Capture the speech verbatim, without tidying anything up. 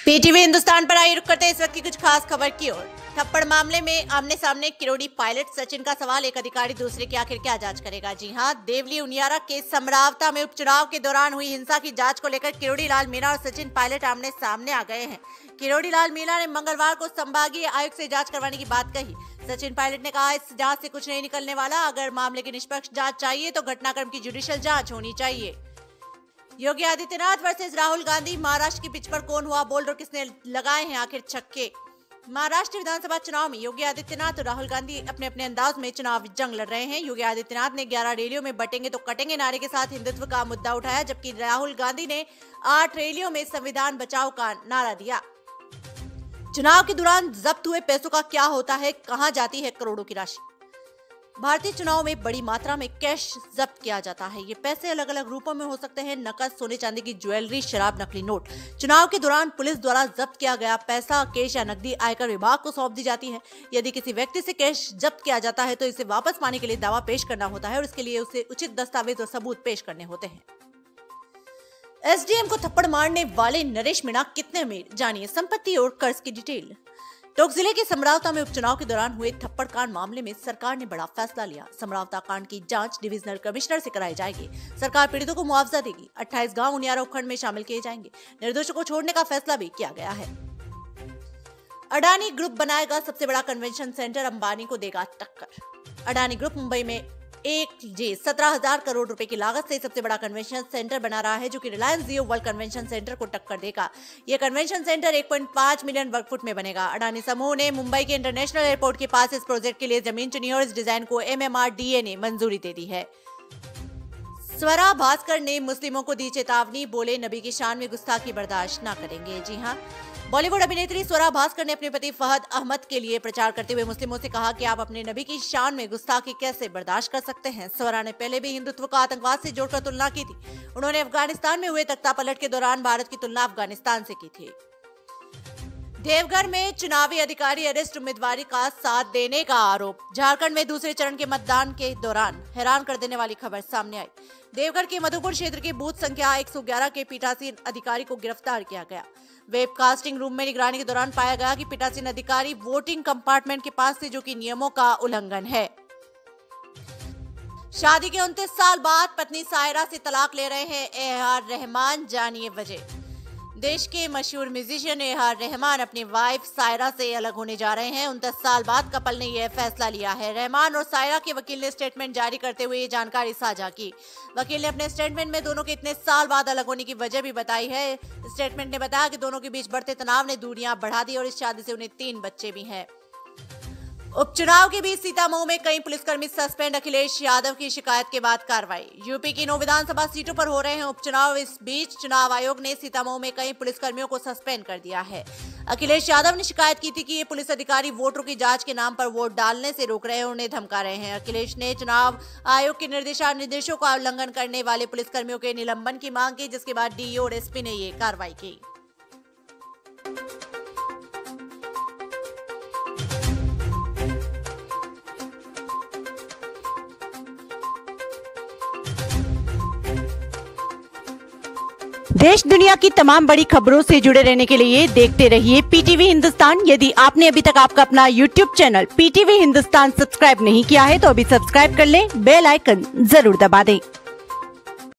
PTV Hindustan पर आई रुक करते इस वक्त की कुछ खास खबर की ओर। थप्पड़ मामले में आमने सामने किरोड़ी पायलट सचिन का सवाल, एक अधिकारी दूसरे की आखिर क्या जांच करेगा। जी हां, देवली उनियारा के समरावता में उपचुनाव के दौरान हुई हिंसा की जांच को लेकर किरोड़ी लाल मीणा और सचिन पायलट आमने सामने आ गए हैं। किरोड़ी लाल मीणा ने मंगलवार को संभागीय आयुक्त से जांच करवाने की बात कही। सचिन पायलट ने कहा, इस जांच से कुछ नहीं निकलने वाला। अगर मामले की निष्पक्ष जांच चाहिए तो घटनाक्रम की जुडिशियल जांच होनी चाहिए। योगी आदित्यनाथ वर्सेस राहुल गांधी, महाराष्ट्र की पिच पर कौन हुआ बोल्ड और किसने लगाए हैं आखिर छक्के। महाराष्ट्र विधानसभा चुनाव में योगी आदित्यनाथ और राहुल गांधी अपने अपने अंदाज में चुनाव जंग लड़ रहे हैं। योगी आदित्यनाथ ने ग्यारह रैलियों में बटेंगे तो कटेंगे नारे के साथ हिंदुत्व का मुद्दा उठाया, जबकि राहुल गांधी ने आठ रैलियों में संविधान बचाओ का नारा दिया। चुनाव के दौरान जब्त हुए पैसों का क्या होता है, कहां जाती है करोड़ों की राशि। भारतीय चुनाव में बड़ी मात्रा में कैश जब्त किया जाता है। ये पैसे अलग अलग रूपों में हो सकते हैं, नकद, सोने चांदी की ज्वेलरी, शराब, नकली नोट। चुनाव के दौरान पुलिस द्वारा जब्त किया गया पैसा, कैश या नकदी आयकर विभाग को सौंप दी जाती है। यदि किसी व्यक्ति से कैश जब्त किया जाता है तो इसे वापस पाने के लिए दावा पेश करना होता है और इसके लिए उसे उचित दस्तावेज और सबूत पेश करने होते हैं। एसडीएम को थप्पड़ मारने वाले नरेश मीणा कितने अमीर, जानिए संपत्ति और कर्ज की डिटेल। टोंक जिले के समरावता में उपचुनाव के दौरान हुए थप्पड़ कांड मामले में सरकार ने बड़ा फैसला लिया। समरावता कांड की जांच डिविजनल कमिश्नर से कराई जाएगी। सरकार पीड़ितों को मुआवजा देगी। अट्ठाईस गांव उनियारा उपखंड में शामिल किए जाएंगे। निर्दोषों को छोड़ने का फैसला भी किया गया है। अडानी ग्रुप बनाएगा सबसे बड़ा कन्वेंशन सेंटर, अंबानी को देगा टक्कर। अडानी ग्रुप मुंबई में एक जे सत्रह हजार करोड़ रुपए की लागत से सबसे बड़ा कन्वेंशन सेंटर बना रहा है, जो कि Reliance Jio World Convention Centre को टक्कर देगा। यह कन्वेंशन सेंटर एक पॉइंट पाँच मिलियन वर्ग फुट में बनेगा। अडानी समूह ने मुंबई के इंटरनेशनल एयरपोर्ट के पास इस प्रोजेक्ट के लिए जमीन चुनी और इस डिजाइन को एमएमआरडीए ने मंजूरी दे दी है। स्वरा भास्कर ने मुस्लिमों को दी चेतावनी, बोले नबी की शान में गुस्ताखी बर्दाश्त न करेंगे। जी हाँ, बॉलीवुड अभिनेत्री स्वरा भास्कर ने अपने पति फहद अहमद के लिए प्रचार करते हुए मुस्लिमों से कहा कि आप अपने नबी की शान में गुस्ताखी कैसे बर्दाश्त कर सकते हैं। स्वरा ने पहले भी हिंदुत्व को आतंकवाद से जोड़कर तुलना की थी। उन्होंने अफगानिस्तान में हुए तख्तापलट के दौरान भारत की तुलना अफगानिस्तान से की थी। देवघर में चुनावी अधिकारी अरेस्ट, उम्मीदवारी का साथ देने का आरोप। झारखंड में दूसरे चरण के मतदान के दौरान हैरान कर देने वाली खबर सामने आई। देवघर के मधुपुर क्षेत्र के बूथ संख्या एक सौ ग्यारह के पीठासीन अधिकारी को गिरफ्तार किया गया। वेबकास्टिंग रूम में निगरानी के दौरान पाया गया कि पीठासीन अधिकारी वोटिंग कंपार्टमेंट के पास थे, जो कि नियमों का उल्लंघन है। शादी के उनतीस साल बाद पत्नी सायरा से तलाक ले रहे हैं ए आर रहमान, जानिए वजह। देश के मशहूर म्यूजिशियन ए आर रहमान अपनी वाइफ सायरा से अलग होने जा रहे हैं। उनतीस साल बाद कपल ने यह फैसला लिया है। रहमान और सायरा के वकील ने स्टेटमेंट जारी करते हुए ये जानकारी साझा की। वकील ने अपने स्टेटमेंट में दोनों के इतने साल बाद अलग होने की वजह भी बताई है। स्टेटमेंट ने बताया कि दोनों के बीच बढ़ते तनाव ने दूरियां बढ़ा दी और इस शादी से उन्हें तीन बच्चे भी हैं। उपचुनाव के बीच सीतामऊ में कई पुलिसकर्मी सस्पेंड, अखिलेश यादव की शिकायत के बाद कार्रवाई। यूपी की नौ विधानसभा सीटों पर हो रहे हैं उपचुनाव। इस बीच चुनाव आयोग ने सीतामऊ में कई पुलिसकर्मियों को सस्पेंड कर दिया है। अखिलेश यादव ने शिकायत की थी कि ये पुलिस अधिकारी वोटरों की जांच के नाम पर वोट डालने से रोक रहे हैं और उन्हें धमका रहे हैं। अखिलेश ने चुनाव आयोग के निर्देशा निर्देशों का उल्लंघन करने वाले पुलिसकर्मियों के निलंबन की मांग की, जिसके बाद डीईओ और एसपी ने ये कार्रवाई की। देश दुनिया की तमाम बड़ी खबरों से जुड़े रहने के लिए देखते रहिए पीटीवी हिंदुस्तान। यदि आपने अभी तक आपका अपना YouTube channel PTV Hindustan subscribe नहीं किया है तो अभी सब्सक्राइब कर लें, बेल आइकन जरूर दबा दें।